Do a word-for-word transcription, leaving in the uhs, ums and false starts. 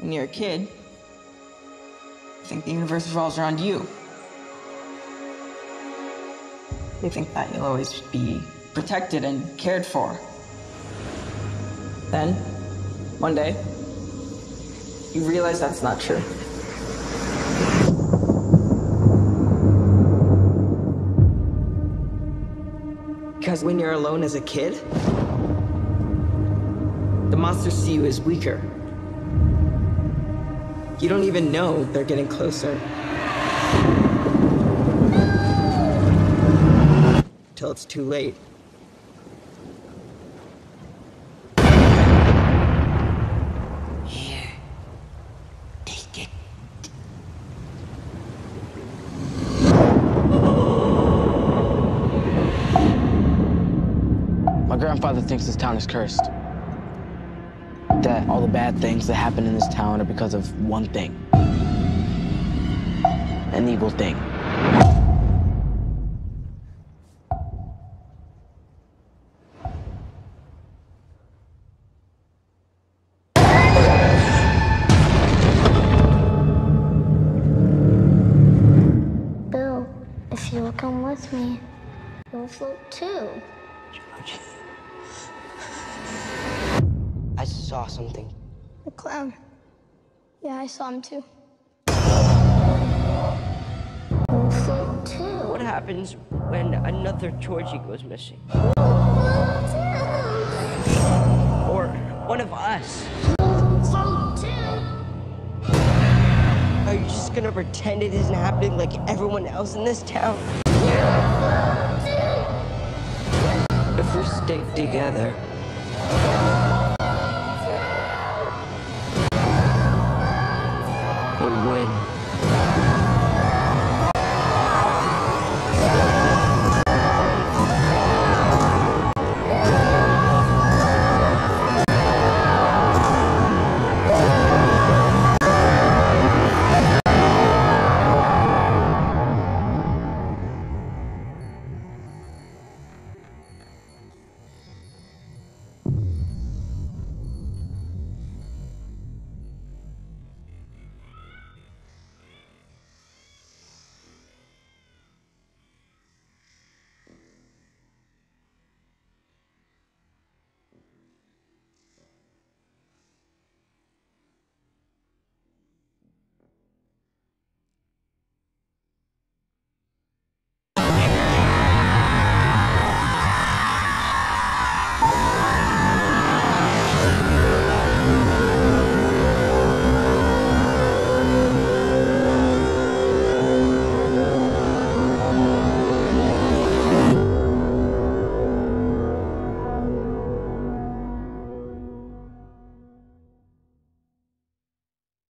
When you're a kid, you think the universe revolves around you. You think that you'll always be protected and cared for. Then, one day, you realize that's not true. Because when you're alone as a kid, the monsters see you as weaker. You don't even know they're getting closer. Till it's too late. Here. Take it. My grandfather thinks this town is cursed. That all the bad things that happen in this town are because of one thing. An evil thing. Bill, if you'll come with me, you'll float too. George. I saw something. The clown. Yeah, I saw him too. You'll float too. What happens when another Georgie goes missing? Or one of us? Float too. Are you just gonna pretend it isn't happening like everyone else in this town? If we stick together,